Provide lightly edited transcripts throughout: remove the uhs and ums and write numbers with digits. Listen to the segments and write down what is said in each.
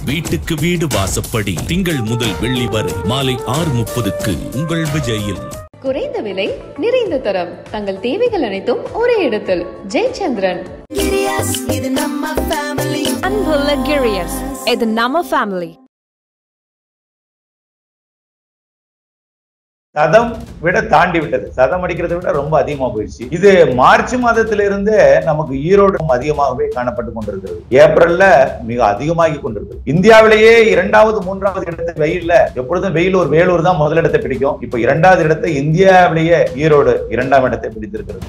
வீட்டுக்கு வீடு வாசப்படி திங்கள் முதல் வெள்ளி வரை மாலை 6:30க்கு உங்கள் விஜயில். குறைந்த விலை நிறைந்த தரம் தங்கள் தேவைகள் அனைத்தும் ஒரே இடத்தில். ஜெயச்சந்திரன். அன்புள்ள கிரியஸ், இது நம்ம ஃபேமிலி. சதம் விட தாண்டி விட்டது. சதம் அடிக்கிறதை விட ரொம்ப அதிகமா போயிடுச்சு. இது மார்ச் மாதத்திலிருந்து நமக்கு ஈரோடு அதிகமாகவே காணப்பட்டு கொண்டிருக்கிறது. ஏப்ரல்ல மிக அதிகமாகி கொண்டிருக்கிறது. இந்தியாவிலேயே 2வது 3வது இடத்தை வெயில்ல எப்பொழுதும் வெயில் ஒரு வேலூர் தான் முதலிடத்தை பிடிக்கும். இப்ப 2வது இடத்தை இந்தியாவிலேயே ஈரோடு 2ஆம் இடத்தை பிடித்திருக்கிறது.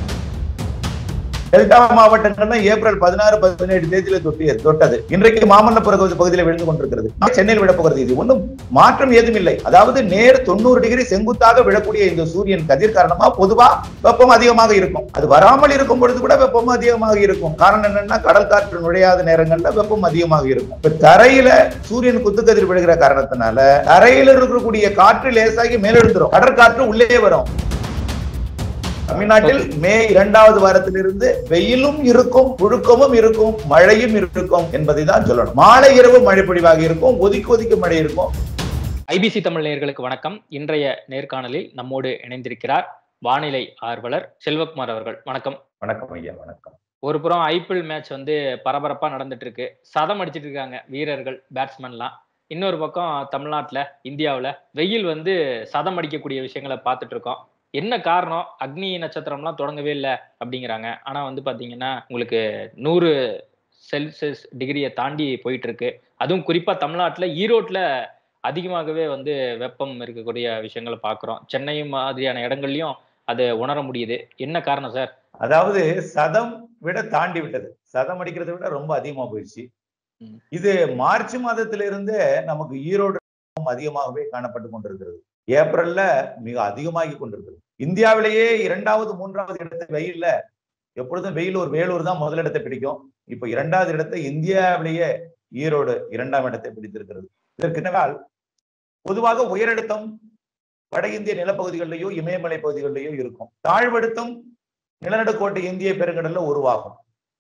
டெல்டா மாவட்டங்கள்ல ஏப்ரல் 16, 17 தேதியில தொட்டது. இன்றைக்கு மாமல்லபுரம் பகுதியில் விழுந்து கொண்டிருக்கிறது. சென்னையில் விடப்போகிறது. இது ஒன்றும் மாற்றம் ஏதும் இல்லை. அதாவது நேர் 90 டிகிரி செங்குத்தாக விழக்கூடிய இந்த சூரியன் கதிர் காரணமா பொதுவா வெப்பம் அதிகமாக இருக்கும். அது வராமல் இருக்கும் பொழுது கூட வெப்பம் அதிகமாக இருக்கும். காரணம் என்னன்னா, கடல் காற்று நுழையாத நேரங்கள்ல வெப்பம் அதிகமாக இருக்கும். இப்ப தரையில சூரியன் குத்துக்கதிர் விழுகிற காரணத்தினால தரையில இருக்கக்கூடிய காற்று லேசாகி மேலெழுந்துரும். கடற்காற்று உள்ளே வரும். தமிழ்நாட்டில் மே 2வது வாரத்திலிருந்து வெயிலும் இருக்கும், புழுக்கமும் இருக்கும், மழையும் இருக்கும் என்பதை தான் சொல்லணும். மாலை இரவு மழை பொழிவாக இருக்கும், ஒதுக்கி ஒதுக்கி மழை இருக்கும். ஐபிசி தமிழ் நேயர்களுக்கு வணக்கம். இன்றைய நேர்காணலில் நம்மோடு இணைந்திருக்கிறார் வானிலை ஆர்வலர் செல்வகுமார் அவர்கள். வணக்கம். வணக்கம் ஐயா. வணக்கம். ஒரு புறம் ஐபிஎல் மேட்ச் பரபரப்பா நடந்துட்டு இருக்கு. சதம் அடிச்சிட்டு இருக்காங்க வீரர்கள், பேட்ஸ்மேன்லாம். இன்னொரு பக்கம் தமிழ்நாட்டுல, இந்தியாவுல வெயில் சதம் அடிக்கக்கூடிய விஷயங்களை பார்த்துட்டு இருக்கோம். என்ன காரணம்? அக்னி நட்சத்திரம்லாம் தொடங்கவே இல்லை அப்படிங்கிறாங்க. ஆனா பாத்தீங்கன்னா உங்களுக்கு 100 செல்சியஸ் டிகிரியை தாண்டி போயிட்டு இருக்கு. அதுவும் குறிப்பா தமிழ்நாட்டுல ஈரோட்ல அதிகமாகவே வெப்பம் இருக்கக்கூடிய விஷயங்களை பாக்குறோம். சென்னை மாதிரியான இடங்கள்லயும் அதை உணர முடியுது. என்ன காரணம் சார்? அதாவது சதம் விட தாண்டி விட்டது. சதம் அடிக்கிறதை விட ரொம்ப அதிகமா போயிடுச்சு. இது மார்ச் மாதத்திலிருந்து நமக்கு ஈரோடு அதிகமாகவே காணப்பட்டு கொண்டிருக்கிறது. ஏப்ரல்ல மிக அதிகமாகி கொண்டிருக்கிறது. இந்தியாவிலேயே 2வது 3வது இடத்தை வெயில்ல எப்பொழுதும் வெயில் ஒரு வேலூர் தான் முதலிடத்தை பிடிக்கும். இப்ப 2வது இடத்தை இந்தியாவிலேயே ஈரோடு 2ஆம் இடத்தை பிடித்திருக்கிறது. இதற்கு என்னவென்றால், பொதுவாக உயரழுத்தம் வட இந்திய நிலப்பகுதிகளிலேயோ இமயமலை பகுதிகளிலேயோ இருக்கும். தாழ்வழுத்தம் நிலநடுக்கோட்டை இந்திய பெருங்கடல்ல உருவாகும்.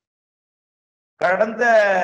கடந்த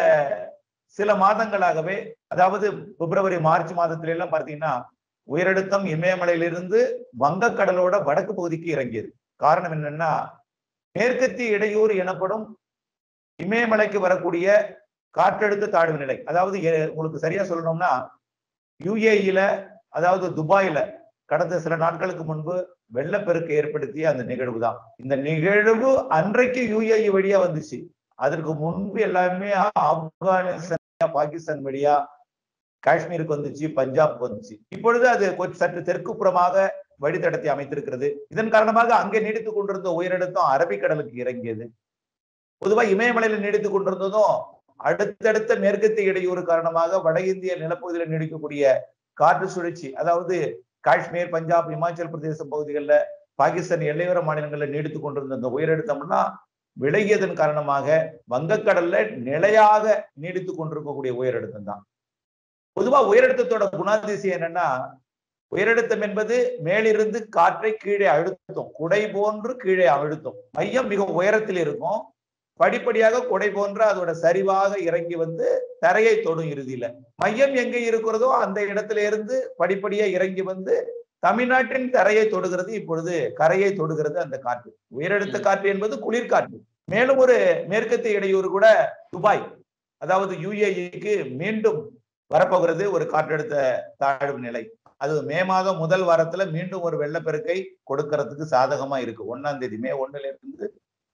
சில மாதங்களாகவே, அதாவது பிப்ரவரி மார்ச் மாதத்தில எல்லாம் பார்த்தீங்கன்னா, உயரழுத்தம் இமயமலையிலிருந்து வங்கக்கடலோட வடக்கு பகுதிக்கு இறங்கியது. காரணம் என்னன்னா, மேற்கத்திய இடையூறு எனப்படும் இமயமலைக்கு வரக்கூடிய காற்றழுத்த தாழ்வு நிலை. அதாவது உங்களுக்கு சரியா சொல்லணும்னா, யுஏஇல, அதாவது துபாயில கடந்த சில நாட்களுக்கு முன்பு வெள்ளப்பெருக்கு ஏற்படுத்திய அந்த நிகழ்வு தான். இந்த நிகழ்வு அன்றைக்கு யுஏஇ வழியா வந்துச்சு. அதற்கு முன்பு எல்லாமே ஆப்கானிஸ்தான், பாகிஸ்தான் வழியா காஷ்மீருக்கு வந்துச்சு, பஞ்சாப் வந்துச்சு. இப்பொழுது அது சற்று தெற்கு புறமாக வழித்தடத்தை அமைத்திருக்கிறது. இதன் காரணமாக அங்கே நீடித்துக் கொண்டிருந்த உயரழுத்தம் அரபிக்கடலுக்கு இறங்கியது. பொதுவாக இமயமலையில நீடித்துக் கொண்டிருந்ததும் அடுத்தடுத்த மேற்கத்திய இடையூறு காரணமாக வட இந்திய நிலப்பகுதியில் நீடிக்கக்கூடிய காற்று சுழற்சி, அதாவது காஷ்மீர், பஞ்சாப், இமாச்சல் பிரதேசம் பகுதிகளில், பாகிஸ்தான் எல்லையோர மாநிலங்களில் நீடித்துக் கொண்டிருந்த அந்த உயரழுத்தம்னா விலகியதன் காரணமாக வங்கக்கடல்ல நிலையாக நீடித்துக் கொண்டிருக்கக்கூடிய உயரழுத்தம் தான். பொதுவா உயரழுத்தத்தோட குணாதிசயம் என்னன்னா, உயரழுத்தம் என்பது மேலிருந்து காற்றை கீழே அழுத்தும், குடை போன்று கீழே அழுத்தும். மையம் மிக உயரத்தில் இருக்கும். படிப்படியாக குடை போன்ற அதோட சரிவாக இறங்கி தரையை தொடும். இறுதியில மையம் எங்க இருக்கிறதோ அந்த இடத்துல இருந்து படிப்படியா இறங்கி தமிழ்நாட்டின் தரையை தொடுகிறது. இப்பொழுது கரையை தொடுகிறது அந்த காற்று. உயரழுத்த காற்று என்பது குளிர்காற்று. மேலும் ஒரு மேற்கத்திய இடையூறு கூட துபாய், அதாவது யுஏஇக்கு மீண்டும் வரப்போகிறது ஒரு காற்றழுத்த தாழ்வு நிலை. அது மே மாதம் முதல் வாரத்துல மீண்டும் ஒரு வெள்ளப்பெருக்கை கொடுக்கறதுக்கு சாதகமா இருக்கு. 1ஆம் தேதி, மே 1ல இருந்து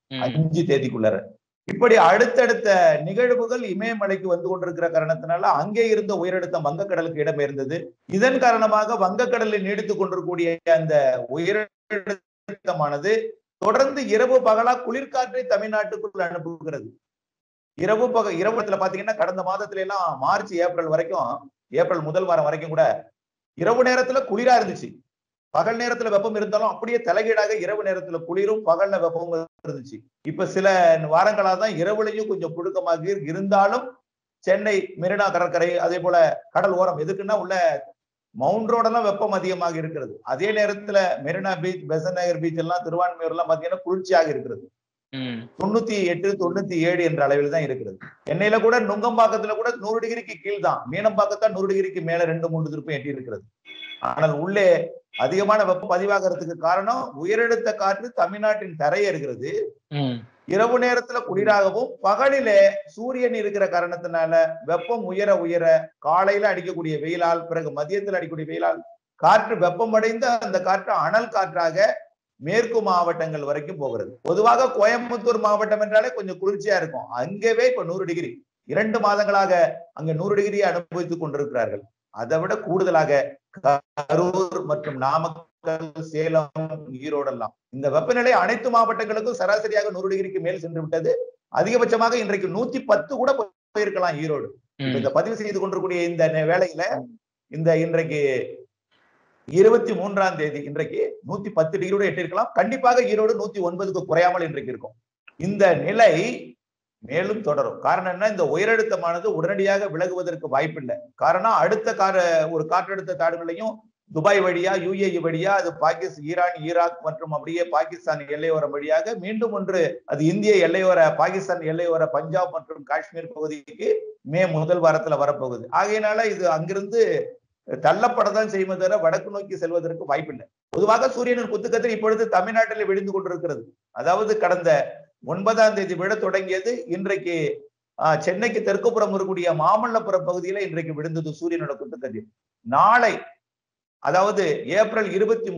5 தேதிக்குள்ள. இப்படி அடுத்தடுத்த நிகழ்வுகள் இமயமலைக்கு வந்து கொண்டிருக்கிற காரணத்தினால அங்கே இருந்த உயரழுத்தம் வங்கக்கடலுக்கு இடம்பெயர்ந்தது. இதன் காரணமாக வங்கக்கடலில் நீடித்துக் கொண்டிருக்கூடிய அந்த உயரழுத்தமானது தொடர்ந்து இரவு பகலா குளிர்காற்றை தமிழ்நாட்டுக்குள் அனுப்புகிறது. இரவுல பாத்தீங்கன்னா, கடந்த மாதத்துல எல்லாம் மார்ச் ஏப்ரல் வரைக்கும், ஏப்ரல் முதல் வாரம் வரைக்கும் கூட இரவு நேரத்துல குளிரா இருந்துச்சு. பகல் நேரத்துல வெப்பம் இருந்தாலும் அப்படியே தலைகீழாக இரவு நேரத்துல குளிரும், பகல்ல வெப்பமும் இருந்துச்சு. இப்ப சில வாரங்களா தான் இரவுலையும் கொஞ்சம் புழுக்கமாக இருந்தாலும் சென்னை மெரினா கடற்கரை, அதே போல கடல் ஓரம், எதுக்குன்னா உள்ள மவுண்ட் ரோடெல்லாம் வெப்பம் அதிகமாக இருக்கிறது. அதே நேரத்துல மெரினா பீச், பெசன்ட் நகர் பீச் எல்லாம், திருவான்மையூர் எல்லாம் பாத்தீங்கன்னா குளிர்ச்சியாக இருக்கிறது. 98, 97 என்ற அளவில் தான் இருக்கிறது. சென்னையில கூட நுங்கம்பாக்கத்துல கூட 100 டிகிரிக்கு கீழ் தான். மீனம்பாக்கத்தான் 100 டிகிரிக்கு மேல 2-3 திருப்பம் எட்டி இருக்கிறது. ஆனால் உள்ளே அதிகமான வெப்பம் பதிவாகிறதுக்கு காரணம் உயரழுத்த காற்று தமிழ்நாட்டின் தரையேறுகிறது. இரவு நேரத்துல குளிராகவும் பகலிலே சூரியன் இருக்கிற காரணத்தினால வெப்பம் உயர உயர காலையில அடிக்கக்கூடிய வெயிலால், பிறகு மதியத்தில் அடிக்கக்கூடிய வெயிலால் காற்று வெப்பமடைந்த அந்த காற்று அனல் காற்றாக மேற்கு மாவட்டங்கள் வரைக்கும் போகிறது. பொதுவாக கோயம்புத்தூர் மாவட்டம் என்றாலே கொஞ்சம் குளிர்ச்சியா இருக்கும். அங்கவே இப்ப 100 டிகிரி, 2 மாதங்களாக அங்க 100 டிகிரியை அனுபவித்துக் கொண்டிருக்கிறார்கள். அதை விட கூடுதலாக கரூர் மற்றும் நாமக்கல், சேலம், ஈரோடெல்லாம் இந்த வெப்பநிலை அனைத்து மாவட்டங்களுக்கும் சராசரியாக 100 டிகிரிக்கு மேல் சென்று விட்டது. அதிகபட்சமாக இன்றைக்கு 110 கூட போயிருக்கலாம் ஈரோடு. இந்த பதிவு செய்து கொண்டிருக்கூடிய இந்த வேளையில இன்றைக்கு 23ஆம் தேதி இன்றைக்கு 110 டிகிரியோட எட்டிருக்கலாம். கண்டிப்பாக ஈரோடு 109க்கு குறையாமல் இன்றைக்கு இருக்கும். இந்த நிலை மேலும் தொடரும். காரணம் என்ன? இந்த உயரழுத்தமானது உடனடியாக விலகுவதற்கு வாய்ப்பில்லை. காரணம் அடுத்த ஒரு காற்றழுத்த தாழ்வுகளையும் துபாய் வழியா, UAE வழியா, அது ஈரான், ஈராக் மற்றும் அப்படியே பாகிஸ்தான் எல்லையோரம் வழியாக மீண்டும் ஒன்று அது இந்திய எல்லையோர, பாகிஸ்தான் எல்லையோர பஞ்சாப் மற்றும் காஷ்மீர் பகுதிக்கு மே முதல் வாரத்துல வரப்போகுது. ஆகையினால இது அங்கிருந்து தள்ளப்படத்தான் செய்வதை தவிர வடக்கு நோக்கி செல்வதற்கு வாய்ப்பில்லை. பொதுவாக சூரியனின் குத்துக்கதிர் இப்பொழுது தமிழ்நாட்டில் விழுந்து கொண்டிருக்கிறது. அதாவது கடந்த 9ஆம் தேதி விழ தொடங்கியது. இன்றைக்கு சென்னைக்கு தெற்குப்புறம் இருக்கக்கூடிய மாமல்லபுரம் பகுதியில இன்றைக்கு விழுந்தது சூரியனோட குத்துக்கதிர். நாளை அதாவது ஏப்ரல்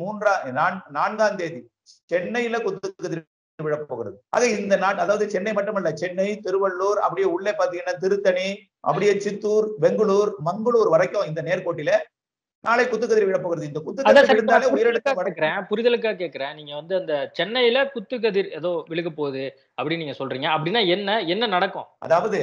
24ஆம் தேதி சென்னையில குத்துக்கதிர் விழப்போகிறது. ஆக இந்த அதாவது சென்னை மட்டுமல்ல, சென்னை, திருவள்ளூர், அப்படியே உள்ளே பாத்தீங்கன்னா திருத்தணி, அப்படியே சித்தூர், பெங்களூர், மங்களூர் வரைக்கும் இந்த நேர்கோட்டில நாளை குத்துக்கதிர் விழப்போகிறது. இந்த குத்துக்கதிர் விழுந்தாலே உயிரிழக்க புரிதலுக்காக கேட்கிறேன். நீங்க அந்த சென்னையில குத்துக்கதிர் ஏதோ விழுக போகுது அப்படின்னு நீங்க சொல்றீங்க. அப்படின்னா என்ன நடக்கும்? அதாவது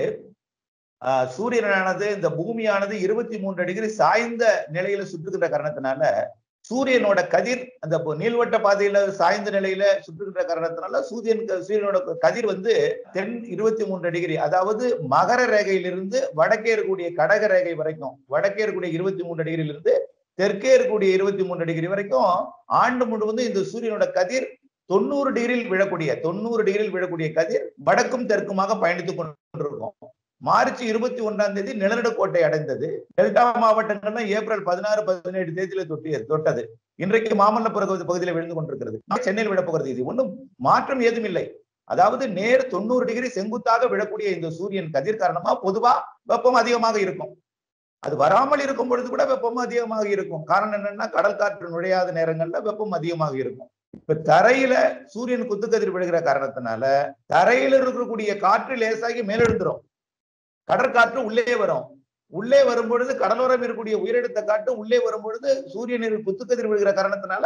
சூரியனானது, இந்த பூமியானது 23 டிகிரி சாய்ந்த நிலையில சுற்றுகின்ற காரணத்தினால சூரியனோட கதிர் அந்த நீள்வட்ட பாதையில சாய்ந்த நிலையில சுற்றுகின்ற காரணத்தினால சூரியனோட கதிர் தென் 23 டிகிரி, அதாவது மகர ரேகையிலிருந்து வடக்கே இருக்கக்கூடிய கடக ரேகை வரைக்கும், வடக்கே இருக்கக்கூடிய 23 டிகிரியிலிருந்து தெற்கே இருக்கக்கூடிய 23 டிகிரி வரைக்கும் ஆண்டு முழுவதும் இந்த சூரியனோட கதிர் 90 டிகிரியில் விழக்கூடிய கதிர் வடக்கும் தெற்குமாக பயணித்துக் கொண்டிருக்கும். மார்ச் 21ஆம் தேதி நிலநடுக்கோட்டை அடைந்தது. டெல்டா மாவட்டங்கள்ல ஏப்ரல் 16, 17 தேதியில தொட்டது. இன்றைக்கு மாமல்லபுரம் பகுதியில் விழுந்து கொண்டிருக்கிறது. சென்னையில் விழப்போகிறது. இது ஒன்றும் மாற்றம் ஏதும் இல்லை. அதாவது நேர் 90 டிகிரி செங்குத்தாக விழக்கூடிய இந்த சூரியன் கதிர் காரணமா பொதுவா வெப்பம் அதிகமாக இருக்கும். அது வராமல் இருக்கும் பொழுது கூட வெப்பம் அதிகமாக இருக்கும். காரணம் என்னன்னா, கடல் காற்று நுழையாத நேரங்கள்ல வெப்பம் அதிகமாக இருக்கும். இப்ப தரையில சூரியன் குத்துக்கதிர் விழுகிற காரணத்தினால தரையில இருக்கக்கூடிய காற்று லேசாகி மேலெழுந்துரும். கடற்காற்று உள்ளே வரும் பொழுது கடலோரம் இருக்கக்கூடிய உயரழுத்த காற்று உள்ளே வரும் பொழுது சூரியனில் குத்துக்கதிர் விழுகிற காரணத்தினால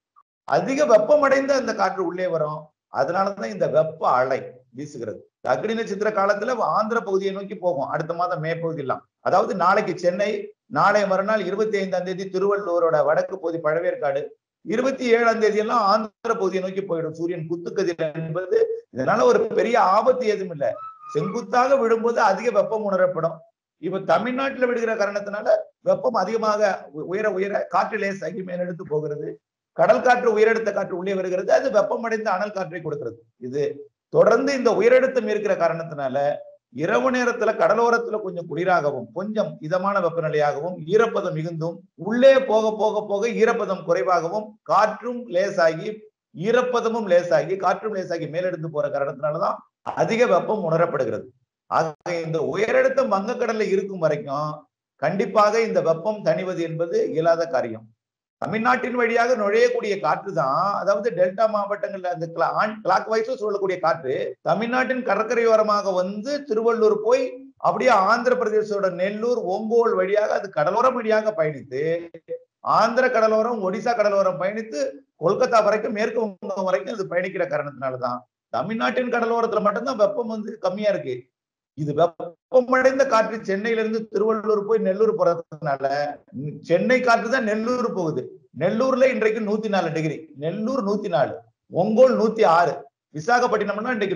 அதிக வெப்பமடைந்த அந்த காற்று உள்ளே வரும். அதனாலதான் இந்த வெப்ப அலை வீசுகிறது. அக்னி நட்சத்திர காலத்துல ஆந்திர பகுதியை நோக்கி போகும். அடுத்த மாதம் மே பகுதியெல்லாம். அதாவது நாளைக்கு சென்னை, நாளை மறுநாள் 25ஆம் தேதி திருவள்ளூரோட வடக்கு பகுதி பழவேற்காடு, 27ஆம் தேதி எல்லாம் ஆந்திர பகுதியை நோக்கி போயிடும் சூரியன் குத்துக்கதிர் என்பது. இதனால ஒரு பெரிய ஆபத்து எதுவும் இல்லை. செங்குத்தாக விழும்போது அதிக வெப்பம் உணரப்படும். இப்ப தமிழ்நாட்டுல விடுகிற காரணத்தினால வெப்பம் அதிகமாக உயர காற்று லேசாகி மேலெடுத்து போகிறது. கடல் காற்று, உயரழுத்த காற்று உள்ளே வருகிறது. அது வெப்பமடைந்த அனல் காற்றை கொடுக்கிறது. இது தொடர்ந்து இந்த உயரழுத்தம் இருக்கிற காரணத்தினால இரவு நேரத்துல கடலோரத்துல கொஞ்சம் குளிராகவும் கொஞ்சம் இதமான வெப்பநிலையாகவும் ஈரப்பதம் மிகுந்தும் உள்ளே போக போக போக ஈரப்பதம் குறைவாகவும் காற்றும் லேசாகி ஈரப்பதமும் லேசாகி காற்றும் லேசாகி மேலெடுத்து போற காரணத்தினாலதான் அதிக வெப்பம் உணரப்படுகிறது. ஆக இந்த உயரழுத்தம் வங்கக்கடல்ல இருக்கும் வரைக்கும் கண்டிப்பாக இந்த வெப்பம் தணிவது என்பது இயலாத காரியம். தமிழ்நாட்டின் வழியாக நுழையக்கூடிய காற்று தான், அதாவது டெல்டா மாவட்டங்கள்ல அந்த கிளாக் வைஸா சொல்லக்கூடிய காற்று தமிழ்நாட்டின் கடற்கரையோரமாக திருவள்ளூர் போய் அப்படியே ஆந்திர பிரதேசோட நெல்லூர், ஓங்கோல் வழியாக அது கடலோரம் வழியாக பயணித்து ஆந்திர கடலோரம், ஒடிசா கடலோரம் பயணித்து கொல்கத்தா வரைக்கும், மேற்கு வங்கம் வரைக்கும் அது பயணிக்கிற காரணத்தினாலதான் தமிழ்நாட்டின் கடலோரத்துல மட்டும்தான் வெப்பம் கம்மியா இருக்கு. இது வெப்பமடைந்த காற்று சென்னையிலிருந்து திருவள்ளூர் போய் நெல்லூர் போறதுனால சென்னை காற்று தான் நெல்லூர் போகுது. நெல்லூர்ல இன்றைக்கு 104 டிகிரி, நெல்லூர் 104, ஒங்கோல் 106, விசாகப்பட்டினம்னா இன்றைக்கு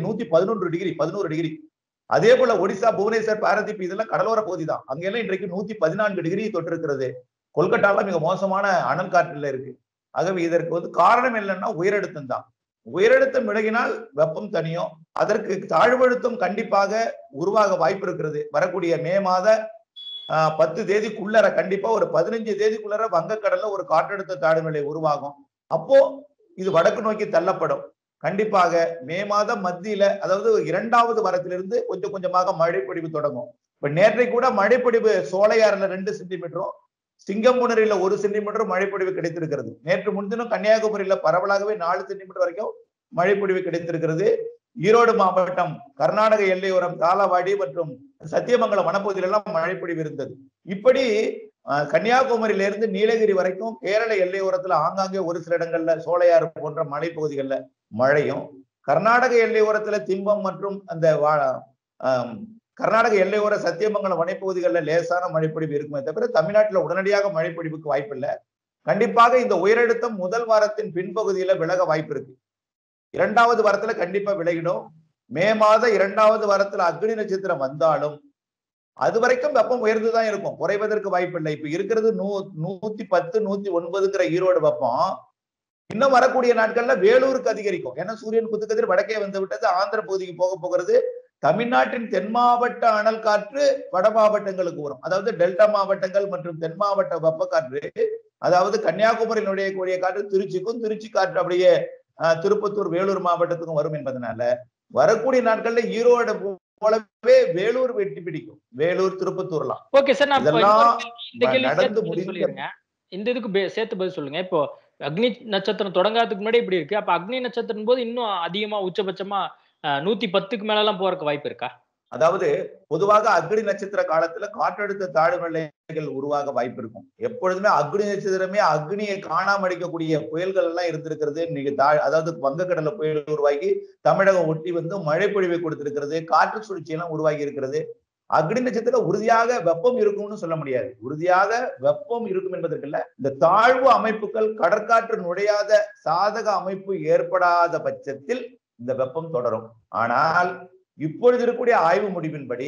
111 டிகிரி. அதே போல ஒடிசா, புவனேஸ்வர், பாரதீப் இதெல்லாம் கடலோர பகுதி தான். அங்கெல்லாம் இன்றைக்கு 114 டிகிரி தொட்டிருக்கிறது. கொல்கட்டால மிக மோசமான அனல் காற்றுல இருக்கு. ஆகவே இதற்கு காரணம் என்னன்னா உயரழுத்தம் தான். உயரழுத்தம் விலகினால் வெப்பம் தனியும். அதற்கு தாழ்வழுத்தம் கண்டிப்பாக உருவாக வாய்ப்பு இருக்கிறது. வரக்கூடிய மே மாத 10 தேதிக்குள்ளர கண்டிப்பா ஒரு 15 தேதிக்குள்ளர வங்கக்கடல்ல ஒரு காற்றழுத்த தாழ்வு நிலை உருவாகும். அப்போ இது வடக்கு நோக்கி தள்ளப்படும். கண்டிப்பாக மே மாதம் மத்தியில, அதாவது 2வது வாரத்திலிருந்து கொஞ்சம் கொஞ்சமாக மழைப்பொழிவு தொடங்கும். இப்ப நேற்றை கூட மழைப்பொழிவு சோலையாறுல 2 சென்டிமீட்டரும், சிங்கம்புணரில 1 சென்டிமீட்டர் மழைப்பொழிவு கிடைத்திருக்கிறது. நேற்று முன்தினம் கன்னியாகுமரியில பரவலாகவே 4 சென்டிமீட்டர் வரைக்கும் மழைப்பொழிவு கிடைத்திருக்கிறது. ஈரோடு மாவட்டம், கர்நாடக எல்லையோரம் தாளவாடி மற்றும் சத்தியமங்கலம் வனப்பகுதியில எல்லாம் மழைப்பொழிவு இருந்தது. இப்படி கன்னியாகுமரியில இருந்து நீலகிரி வரைக்கும் கேரள எல்லையோரத்துல ஆங்காங்கே ஒரு சில இடங்கள்ல சோலையாறு போன்ற மலைப்பகுதிகள்ல மழையும், கர்நாடக எல்லையோரத்துல திம்பம் மற்றும் அந்த கர்நாடக எல்லையோர சத்தியமங்கலம் வனப்பகுதிகளில் லேசான மழைப்பொழிவு இருக்குமே தவிர தமிழ்நாட்டில் உடனடியாக மழைப்பொழிவுக்கு வாய்ப்பு இல்லை. கண்டிப்பாக இந்த உயரழுத்தம் முதல் வாரத்தின் பின்பகுதியில விலக வாய்ப்பு இருக்கு. 2வது வாரத்துல கண்டிப்பா விலகிடும். மே மாத 2வது வாரத்துல அக்னி நட்சத்திரம் வந்தாலும் அது வரைக்கும் வெப்பம் உயர்ந்துதான் இருக்கும், குறைவதற்கு வாய்ப்பு இல்லை. இப்ப இருக்கிறது 110 109ங்கிற ஈரோடு வெப்பம் இன்னும் வரக்கூடிய நாட்கள்ல வேலூருக்கு அதிகரிக்கும். ஏன்னா சூரியன் குத்துக்கதிர் வடக்கே வந்து விட்டது, ஆந்திர பகுதிக்கு போகிறது. தமிழ்நாட்டின் தென் மாவட்ட அனல் காற்று வட மாவட்டங்களுக்கு வரும். அதாவது டெல்டா மாவட்டங்கள் மற்றும் தென் மாவட்ட வெப்ப காற்று, அதாவது கன்னியாகுமரியில் நுழையக்கூடிய காற்று திருச்சிக்கும், திருச்சி காற்று அப்படியே திருப்பத்தூர் வேலூர் மாவட்டத்துக்கும் வரும் என்பதனால வரக்கூடிய நாட்கள்ல ஈரோடு போலவே வேலூர் வெட்டி பிடிக்கும். வேலூர் திருப்பத்தூர்லாம். ஓகே சார், நான் நடந்து முடிஞ்சிருங்க. இந்த இதுக்கு சேர்த்து பதில் சொல்லுங்க. இப்போ அக்னி நட்சத்திரம் தொடங்காததுக்கு முன்னாடி இப்படி இருக்கு, அப்ப அக்னி நட்சத்திரம் போது இன்னும் அதிகமா உச்சபட்சமா 110க்கு மேல எல்லாம் போறதுக்கு வாய்ப்பு இருக்கா? அதாவது பொதுவாக அக்னி நட்சத்திர காலத்துல காற்றழுத்த தாழ்வு நிலைகள் உருவாக வாய்ப்பு இருக்கும். எப்பொழுதுமே அக்னி நட்சத்திரமே அக்னியை காணாம அடிக்கக்கூடிய புயல்கள் எல்லாம் இருந்திருக்கிறது. இன்னைக்கு அதாவது வங்கக்கடல புயல் உருவாகி தமிழகம் ஒட்டி வந்து மழை பொழிவை கொடுத்திருக்கிறது, காற்று சுழற்சி எல்லாம் உருவாகி இருக்கிறது. அக்னி நட்சத்திரம் உறுதியாக வெப்பம் இருக்கும்னு சொல்ல முடியாது. உறுதியாக வெப்பம் இருக்கும் என்பதற்கு இல்ல, இந்த தாழ்வு அமைப்புகள் கடற்காற்று நுழையாத சாதக அமைப்பு ஏற்படாத பட்சத்தில் இந்த வெப்பம் தொடரும். ஆனால் இப்பொழுது இருக்கக்கூடிய ஆய்வு முடிவின்படி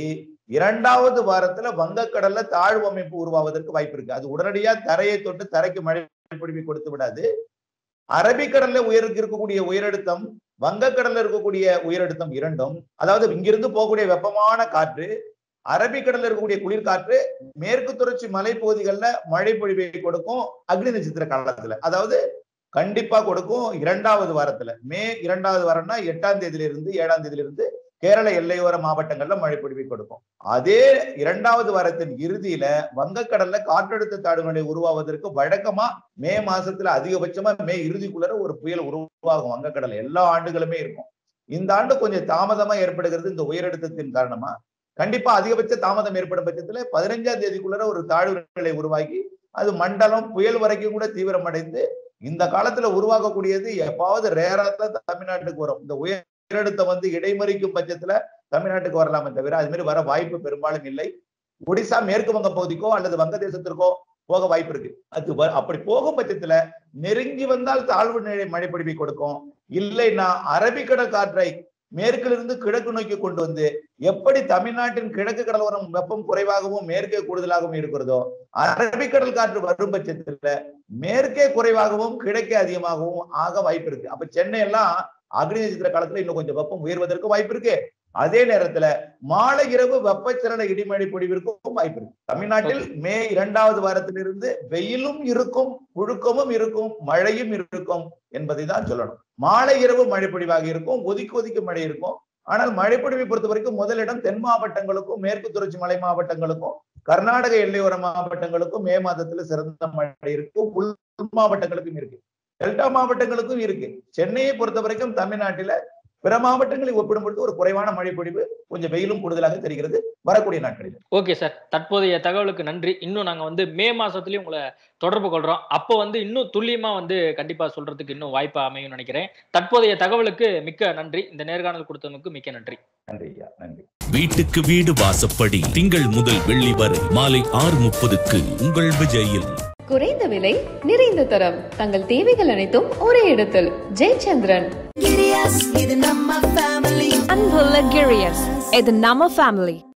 2வது வாரத்துல வங்கக்கடல்ல தாழ்வு அமைப்பு உருவாவதற்கு வாய்ப்பு இருக்கு. அது உடனடியா தரையை தொட்டு தரைக்கு மழை பொழிவை கொடுத்து விடாது. அரபிக்கடல்ல இருக்கக்கூடிய உயரழுத்தம், வங்கக்கடல்ல இருக்கக்கூடிய உயரழுத்தம் இரண்டும், அதாவது இங்கிருந்து போகக்கூடிய வெப்பமான காற்று, அரபிக்கடல்ல இருக்கக்கூடிய குளிர்காற்று மேற்கு தொடர்ச்சி மலைப்பகுதிகளில் மழை பொழிவை கொடுக்கும் அக்னி நட்சத்திர காலத்துல. அதாவது கண்டிப்பா கொடுக்கும் 2வது வாரத்துல. மே 2வது வாரம்னா 8ஆம் தேதியிலிருந்து 7ஆம் தேதியிலிருந்து கேரள எல்லையோர மாவட்டங்கள்ல மழை பொழிவை கொடுக்கும். அதே 2வது வாரத்தின் இறுதியில வங்கக்கடல்ல காற்றழுத்த தாழ்வு நிலை உருவாவதற்கு வழக்கமா மே மாசத்துல அதிகபட்சமா மே இறுதிக்குள்ள ஒரு புயல் உருவாகும். வங்கக்கடல் எல்லா ஆண்டுகளுமே இருக்கும். இந்த ஆண்டு கொஞ்சம் தாமதமா ஏற்படுகிறது இந்த உயரழுத்தத்தின் காரணமா. கண்டிப்பா அதிகபட்ச தாமதம் ஏற்படும் பட்சத்துல 15ஆம் தேதிக்குள்ள ஒரு தாழ்வு நிலை உருவாகி அது மண்டலம் புயல் வரைக்கும் கூட தீவிரமடைந்து இந்த காலத்துல உருவாகக்கூடியது எப்பாவது ரேரா தான் தமிழ்நாட்டுக்கு வரும். இந்த உயரழுத்தம் வந்து இடைமறிக்கும் பட்சத்துல தமிழ்நாட்டுக்கு வரலாமே தவிர அது மாதிரி வர வாய்ப்பு பெரும்பாலும் இல்லை. ஒடிசா மேற்கு வங்க பகுதிக்கோ அல்லது வங்கதேசத்திற்கோ போக வாய்ப்பு இருக்கு. அது அப்படி போகும் பட்சத்துல நெருங்கி வந்தால் தாழ்வு நிலை மழைப்பொழிவை கொடுக்கும். இல்லைன்னா அரபிக்கடல் காற்றை மேற்கிலிருந்து கிழக்கு நோக்கி கொண்டு வந்து எப்படி தமிழ்நாட்டின் கிழக்கு கடலோரம் வெப்பம் குறைவாகவும் மேற்கே கூடுதலாகவும் இருக்கிறதோ, அரபிக்கடல் காற்று வரும் பட்சத்துல மேற்கே குறைவாகவும் கிழக்கே அதிகமாகவும் ஆக வாய்ப்பு இருக்கு. அப்ப சென்னை எல்லாம் அக்னி நட்சத்திர காலத்துல இன்னும் கொஞ்சம் வெப்பம் உயர்வதற்கு வாய்ப்பு இருக்கு. அதே நேரத்துல மாலை இரவு வெப்பச்சலன இடிமழை பொழிவிற்கும் வாய்ப்பு இருக்கு. தமிழ்நாட்டில் மே 2வது வாரத்திலிருந்து வெயிலும் இருக்கும், புழுக்கமும் இருக்கும், மழையும் இருக்கும் என்பதை தான் சொல்லணும். மாலை இரவு மழை பொழிவாக இருக்கும், ஒதுக்கி மழை இருக்கும். ஆனால் மழைப்பொழிவை பொறுத்த வரைக்கும் முதலிடம் தென் மாவட்டங்களுக்கும் மேற்கு தொடர்ச்சி மலை மாவட்டங்களுக்கும் கர்நாடக எல்லையோர மாவட்டங்களுக்கும் மே மாதத்துல சிறந்த மழை இருக்கு. உள் மாவட்டங்களுக்கும் இருக்கு, டெல்டா மாவட்டங்களுக்கும் இருக்கு. சென்னையை பொறுத்த வரைக்கும் தமிழ்நாட்டில பிற மாவட்டங்களை ஒப்பிடும்பொழுது ஒரு குறைவான மழை பொழிவு, கொஞ்சம் வெயிலும் கூடுதலாக தெரிகிறது வரக்கூடிய நாட்களில். ஓகே சார், தற்போதைய தகவலுக்கு நன்றி. இன்னும் நாங்க வந்து மே மாசத்துலயும் உங்களை தொடர்பு கொள்றோம். அப்போ வந்து இன்னும் துல்லியமா வந்து கண்டிப்பா சொல்றதுக்கு இன்னும் வாய்ப்பு அமையும் நினைக்கிறேன். தற்போதைய தகவலுக்கு மிக்க நன்றி. இந்த நேர்காணல் கொடுத்தவனுக்கு மிக்க நன்றி. நன்றி ஐயா, நன்றி. வீட்டுக்கு வீடு வாசப்படி திங்கள் முதல் வெள்ளி வரை மாலை 6:30க்கு உங்கள் விஜயில். குறைந்த விலை, நிறைந்த தரம், தங்கள் தேவைகள் அனைத்தும் ஒரே இடத்தில். ஜெயச்சந்திரன். அன்புள்ள கிரியஸ், இது நம்ம ஃபேமிலி.